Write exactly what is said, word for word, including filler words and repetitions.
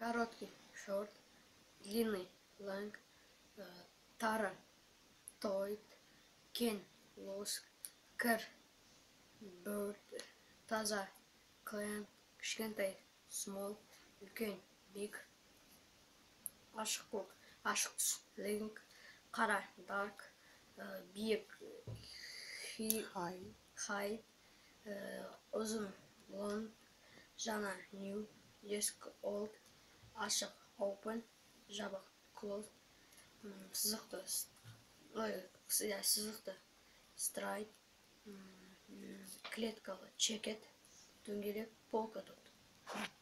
Короткий short, длинный long, тара tight, кен loose, кір bird, таза clean, кішкентай small, үлкен big, ашық көк, ашық түс link, қара dark, биік high, ұзын long, жаңа new, ескі old, ашық open, жабық close, сызықты сызықты straight, клеткалы checked, дөңгелек polka dot.